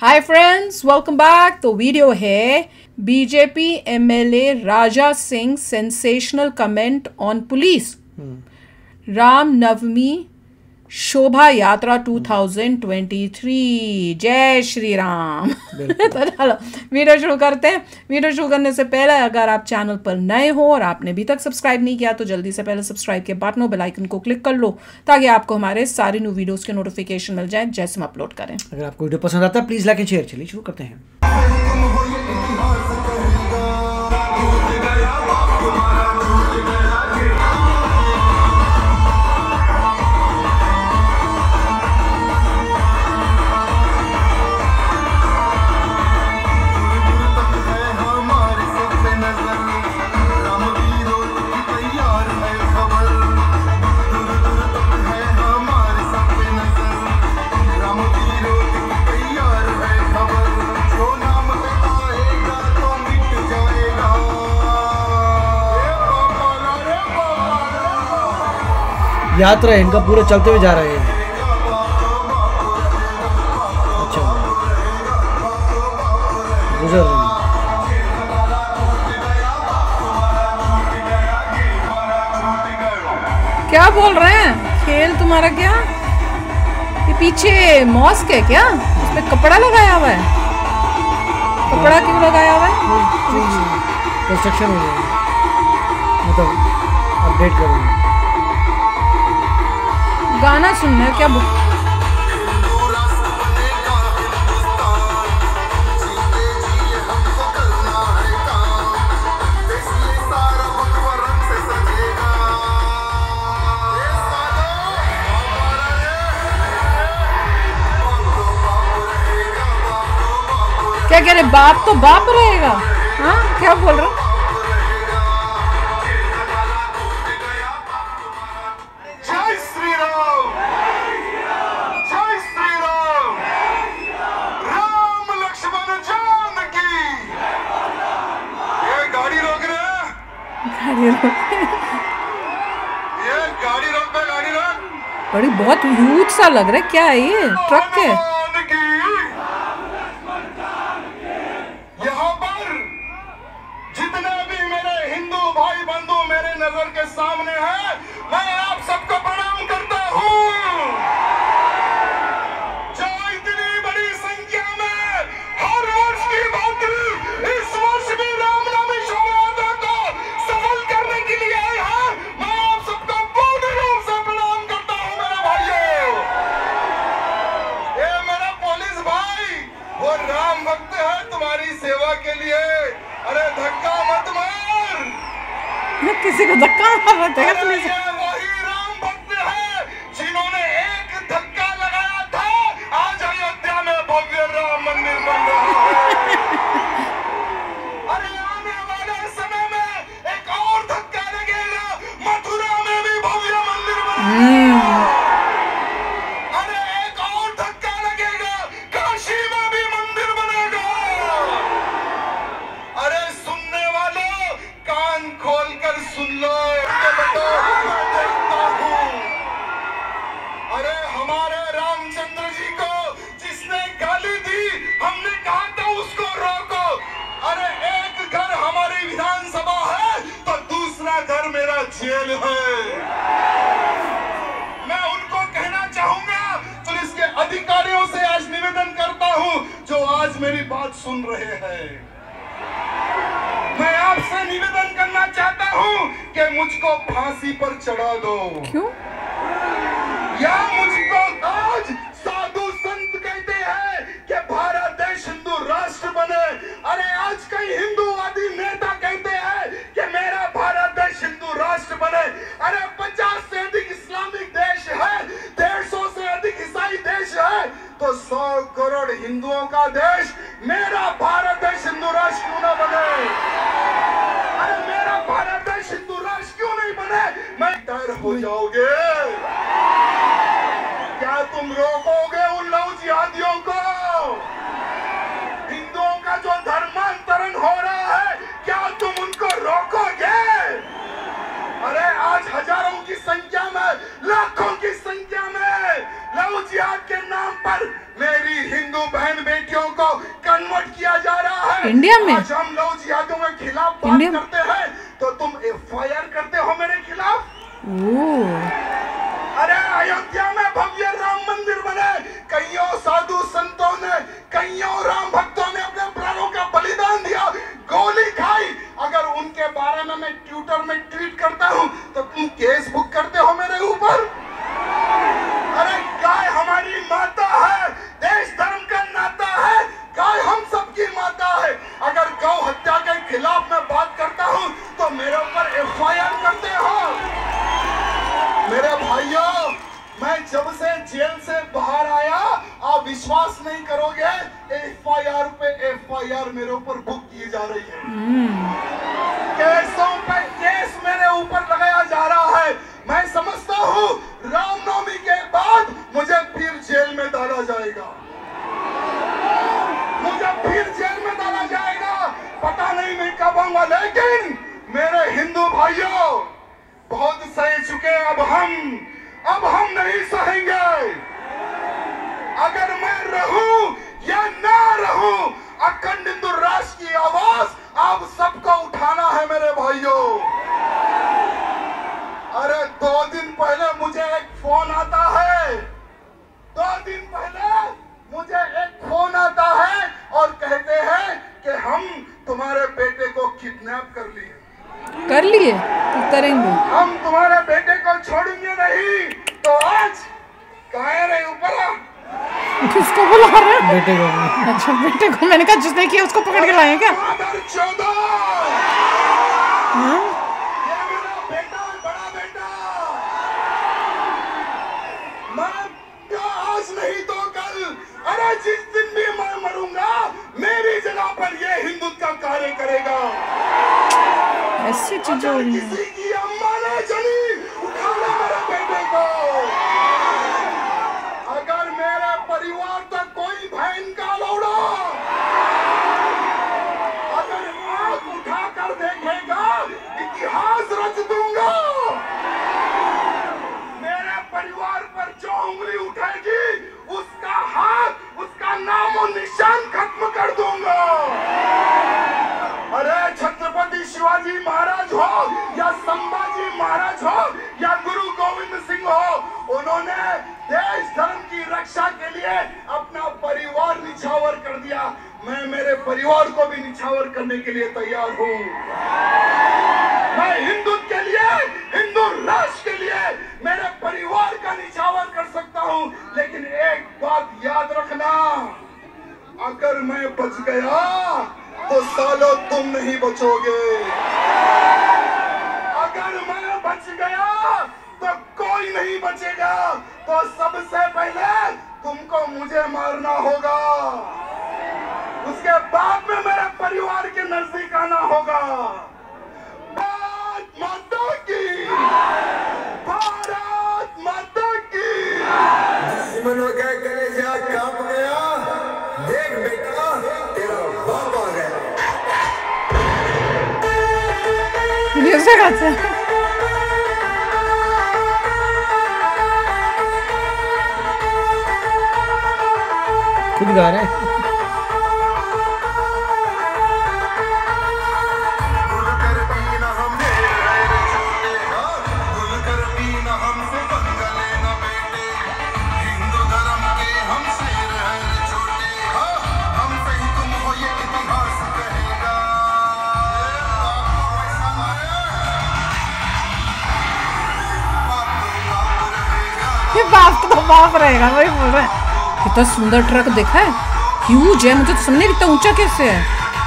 हाय friends, welcome back. तो video है BJP MLA Raja Singh sensational comment on police, Ram Navami Shobha Yatra 2023। जय श्री राम। तो चलो वीडियो शुरू करते हैं। वीडियो शुरू करने से पहले अगर आप चैनल पर नए हो और आपने अभी तक सब्सक्राइब नहीं किया तो जल्दी से पहले सब्सक्राइब के बटन और बेल आइकन को क्लिक कर लो ताकि आपको हमारे सारी न्यू वीडियोस के नोटिफिकेशन मिल जाए जैसे हम अपलोड करें। अगर आपको वीडियो पसंद आता है प्लीज लाइक एंड शेयर। चलिए शुरू करते हैं। यात्रा है इनका, पूरे चलते हुए जा रहे हैं। अच्छा, गुजर रहे हैं। क्या बोल रहे हैं? खेल तुम्हारा क्या? ये पीछे मॉस्क है क्या? उसमें कपड़ा लगाया हुआ है? कपड़ा क्यों लगाया हुआ है? कंस्ट्रक्शन हो रहा है, मतलब अपडेट करूँगा। गाना सुनना है क्या? क्या कह रहे? बाप तो बाप रहेगा। हाँ, क्या बोल रहे? ये गाड़ी रोक पे, गाड़ी रोक। बड़ी बहुत ह्यूज सा लग रहा है। क्या है ये? ट्रक है? यहाँ पर जितने भी मेरे हिंदू भाई बंधु मेरे नजर के सामने हैं, मैं आप सबको प्रणाम करता हूँ। जो इतनी बड़ी संख्या में हर वर्ष की भांति इस वर्ष भी रामनवमी शोभा यात्रा को सफल करने के लिए आए हैं, मैं आप सबको पूर्ण रूप से प्रणाम करता हूँ मेरे भाइयों। ये मेरा पुलिस भाई वो राम भक्त है तुम्हारी सेवा के लिए। अरे धक्का मत मार। किसी को धक्का मार रहा था पुलिस? वही राम भक्त है जिन्होंने एक धक्का लगाया था, आज अयोध्या में भव्य राम मंदिर बन रहा है। अरे आने वाले समय में एक और धक्का लगेगा, मथुरा में भी भव्य मंदिर बनेगा। अरे एक और धक्का लगेगा, काशी में भी मंदिर बनेगा। अरे सुनने वालों कान खोलकर सुन लो। मैं देखता हूँ, अरे हमारे रामचंद्र जी को जिसने गाली दी, हमने कहा था उसको रोको। अरे एक घर हमारी विधानसभा है तो दूसरा घर मेरा जेल है। मैं उनको कहना चाहूंगा, पुलिस के अधिकारियों से आज निवेदन करता हूं जो आज मेरी बात सुन रहे हैं, मैं आपसे निवेदन करना चाहता हूं कि मुझको फांसी पर चढ़ा दो। क्यों? या मुझको आज साधु संत कहते हैं कि भारत देश हिंदू राष्ट्र बने। अरे आज कई हिंदूवादी नेता कहते हैं कि मेरा भारत देश हिंदू राष्ट्र बने। अरे 50 से अधिक इस्लामिक देश है, 150 से अधिक ईसाई देश है, तो 100 करोड़ हिंदुओं का देश मेरा भारत देश हिंदू राष्ट्र क्यों ना बने? अरे मेरा भारत देश हिंदू राष्ट्र क्यों नहीं बने? मैं डर हो जाओगे? क्या तुम रोकोगे उन लव जिहादियों को? हिंदुओं का जो धर्मांतरण हो रहा है, क्या तुम उनको रोकोगे? अरे आज हजारों की संख्या में, लाखों की संख्या में लव जिहाद के नाम पर मेरी हिंदू बहन बेटियों को इंडिया में? आज हम लव जिहादियों के खिलाफ बात इंडिया में? करते हैं तो तुम FIR करते हो मेरे खिलाफ। अरे अयोध्या में भव्य राम मंदिर बने, कईयों साधु संतों ने, कईयों राम भक्तों ने अपने प्राणों का बलिदान दिया, गोली खाई। अगर उनके बारे में मैं ट्विटर में ट्वीट करता हूं तो तुम केस बुक करते हो मेरे ऊपर। अरे गाय हमारी माता है, देश धर्म का नाता है, गाय हम सबकी माता है। अगर गौ हत्या के खिलाफ मैं बात करता हूं तो मेरे ऊपर FIR करते हो। मेरे भाइयों, मैं जब से जेल से बाहर आया, आप विश्वास नहीं करोगे, FIR पे FIR मेरे ऊपर बुक की जा रही है। केसों पे केस मेरे ऊपर लगाया जा रहा है। मैं समझता हूँ रामनवमी के बाद मुझे फिर जेल में डाला जाएगा, मुझे फिर जेल में डाला जाएगा। पता नहीं मैं कब आऊंगा, लेकिन मेरे हिंदू भाइयों बहुत सह चुके। अब हम नहीं सहेंगे। अगर मैं रहूं या ना रहूं, अखंड हिंदू राष्ट्र की आवाज आप सबको उठाना है मेरे भाइयों। अरे 2 दिन पहले मुझे एक फोन आता है, 2 दिन पहले मुझे एक फोन आता है और कहते हैं कि हम तुम्हारे बेटे को किडनैप कर लिए। तो करेंगे, हम तुम्हारे बेटे को छोड़ेंगे नहीं। तो आज कहाँ रहे ऊपर? किसको बुला रहे हैं? बेटे को। अच्छा, बेटे को। मैंने कहा जिसने किया उसको पकड़ के लाए क्या? मादर चौदह, हाँ? ये मेरा बेटा है, बड़ा बेटा। मैं आज नहीं तो कल, अरे जिस दिन भी मैं मरूंगा, मेरी जगह पर ये हिंदुत्व का कार्य करेगा। ऐसी चीजें हो रही हैं। किसी की अम्मा ने चली, उठाना मेरे बेटे को। अगर मेरे परिवार तक कोई बहन का लौड़ा अगर आंख उठाकर देखेगा, इतिहास रच दूंगा। मेरे परिवार पर जो उंगली उठेगी, उसका हाथ, उसका नामो निशान खत्म कर दूंगा। अरे छत्रपति शिवाजी महाराज हो या संभाजी महाराज हो या गुरु गोविंद सिंह हो, उन्होंने देश धर्म की रक्षा के लिए अपना परिवार निछावर कर दिया। मैं मेरे परिवार को भी निछावर करने के लिए तैयार हूँ। मैं हिंदुत्व के लिए, हिंदू राष्ट्र के लिए मेरे परिवार का निछावर कर सकता हूँ। लेकिन एक बात याद रखना, अगर मैं बच गया तो सालों तुम नहीं बचोगे। अगर मैं बच गया तो कोई नहीं बचेगा। तो सबसे पहले तुमको मुझे मारना होगा, उसके बाद में मेरे परिवार के नजदीक आना होगा। भारत माता की, भारत माता की। दुश्मनों के कलेजा कांप गया, देख बेटा तेरा बाप आ गया। ये से कैसे? खुद गा रहे हैं। ये बाप तो बाप रहेगा, वही बोल रहे हैं। कितना सुंदर ट्रक देखा है, ह्यूज है। मुझे तो समझ नहीं कितना ऊंचा कैसे है।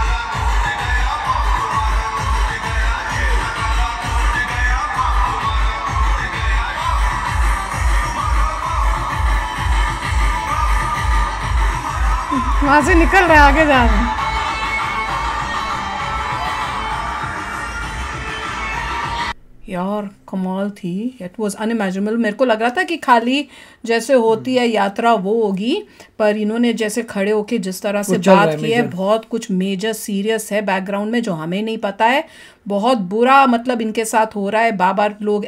वहां से निकल रहे, आगे जा रहे हैं। यार कमाल थी, इट वॉज अनइमेजिनेबल। मेरे को लग रहा था कि खाली जैसे होती है यात्रा वो होगी, पर इन्होंने जैसे खड़े होके जिस तरह से बात की है, बहुत कुछ मेजर सीरियस है बैकग्राउंड में जो हमें नहीं पता है। बहुत बुरा मतलब इनके साथ हो रहा है, बार लोग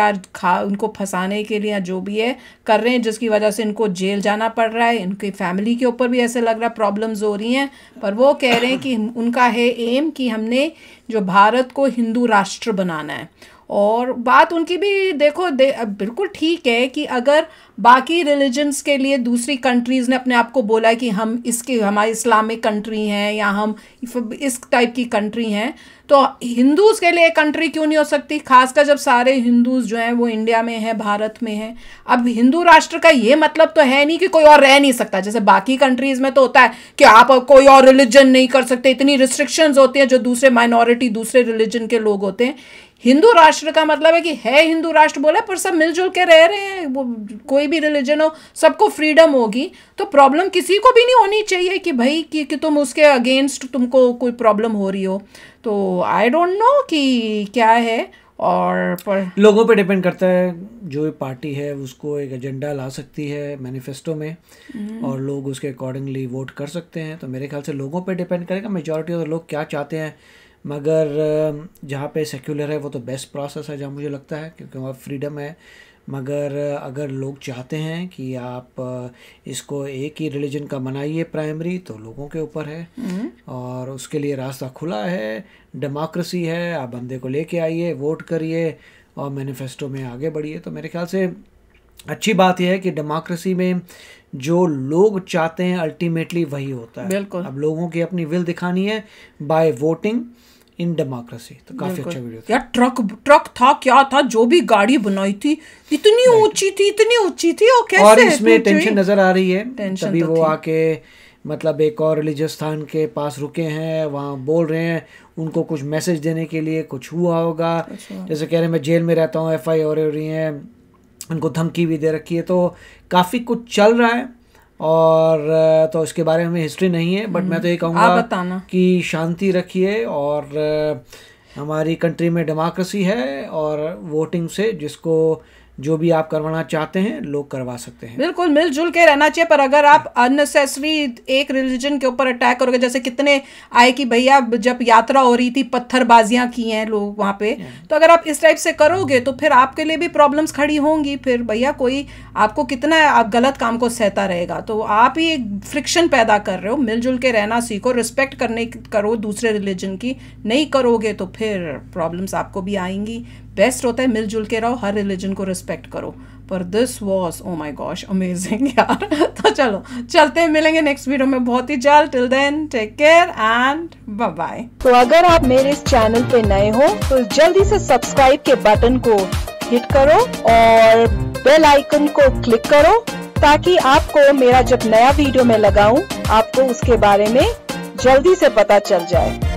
FIR उनको फंसाने के लिए जो भी है कर रहे हैं, जिसकी वजह से इनको जेल जाना पड़ रहा है। इनकी फैमिली के ऊपर भी ऐसे लग रहा है प्रॉब्लम्स हो रही हैं, पर वो कह रहे हैं कि उनका है एम कि हमने जो भारत को हिंदू राष्ट्र बनाना है। और बात उनकी भी देखो बिल्कुल ठीक है कि अगर बाकी रिलीजन्स के लिए दूसरी कंट्रीज़ ने अपने आप को बोला है कि हम हमारी इस्लामिक कंट्री हैं या हम इस टाइप की कंट्री हैं, तो हिंदूज़ के लिए एक कंट्री क्यों नहीं हो सकती, खासकर जब सारे हिंदूज़ जो हैं वो इंडिया में हैं, भारत में हैं। अब हिंदू राष्ट्र का ये मतलब तो है नहीं कि कोई और रह नहीं सकता, जैसे बाकी कंट्रीज़ में तो होता है कि आप कोई और रिलीजन नहीं कर सकते, इतनी रिस्ट्रिक्शंस होती हैं जो दूसरे माइनॉरिटी दूसरे रिलीजन के लोग होते हैं। हिंदू राष्ट्र का मतलब है कि है हिंदू राष्ट्र बोला पर सब मिलजुल के रह रहे हैं, वो कोई भी रिलीजन हो सबको फ्रीडम होगी, तो प्रॉब्लम किसी को भी नहीं होनी चाहिए कि भाई कि तुम उसके अगेंस्ट तुमको कोई प्रॉब्लम हो रही हो। तो आई डोंट नो कि क्या है, और पर लोगों पे डिपेंड करता है। जो पार्टी है उसको एक एजेंडा ला सकती है मैनिफेस्टो में और लोग उसके अकॉर्डिंगली वोट कर सकते हैं। तो मेरे ख्याल से लोगों पे डिपेंड करेगा मेजॉरिटी ऑफ लोग क्या चाहते हैं। मगर जहाँ पे सेक्युलर है वो तो बेस्ट प्रोसेस है जहाँ मुझे लगता है, क्योंकि वहाँ फ्रीडम है। मगर अगर लोग चाहते हैं कि आप इसको एक ही रिलीजन का मनाइए प्राइमरी, तो लोगों के ऊपर है और उसके लिए रास्ता खुला है, डेमोक्रेसी है। आप बंदे को लेके आइए, वोट करिए और मैनिफेस्टो में आगे बढ़िए। तो मेरे ख्याल से अच्छी बात यह है कि डेमोक्रेसी में जो लोग चाहते हैं अल्टीमेटली वही होता है। बिल्कुल। अब लोगों की अपनी विल दिखानी है बाय वोटिंग इन डेमोक्रेसी। तो काफी अच्छा वीडियो था यार। ट्रक था, क्या था, जो भी गाड़ी बनाई थी इतनी ऊंची थी और कैसे, और इसमें टेंशन नजर आ रही है। तभी तो वो आके मतलब एक और रिलीजियस स्थान के पास रुके हैं, वहाँ बोल रहे हैं उनको कुछ मैसेज देने के लिए कुछ हुआ होगा। जैसे कह रहे हैं मैं जेल में रहता हूँ, FIR हो रही हैं, उनको धमकी भी दे रखी है। तो काफ़ी कुछ चल रहा है और तो इसके बारे में हिस्ट्री नहीं है, बट मैं तो ये कहूँगा कि शांति रखिए और हमारी कंट्री में डेमोक्रेसी है और वोटिंग से जिसको जो भी आप करवाना चाहते हैं लोग करवा सकते हैं। बिल्कुल मिलजुल के रहना चाहिए। पर अगर आप अननेसेसरी एक रिलीजन के ऊपर अटैक करोगे, जैसे कितने आए कि भैया जब यात्रा हो रही थी पत्थरबाजियां की हैं लोग वहाँ पे, तो अगर आप इस टाइप से करोगे तो फिर आपके लिए भी प्रॉब्लम्स खड़ी होंगी। फिर भैया कोई आपको कितना आप गलत काम को सहता रहेगा, तो आप ही एक फ्रिक्शन पैदा कर रहे हो। मिलजुल के रहना सीखो, रिस्पेक्ट करो दूसरे रिलीजन की। नहीं करोगे तो फिर प्रॉब्लम्स आपको भी आएंगी। बेस्ट होता है मिलजुल के रहो, हर रिलीजन को रिस्पेक्ट करो। पर this was oh my gosh amazing यार। तो चलो चलते हैं, मिलेंगे नेक्स्ट वीडियो में बहुत ही जल्द। Till then take care and bye bye. तो अगर आप मेरे इस चैनल पे नए हो तो जल्दी से सब्सक्राइब के बटन को हिट करो और बेल आइकन को क्लिक करो, ताकि आपको मेरा जब नया वीडियो मैं लगाऊं आपको उसके बारे में जल्दी से पता चल जाए।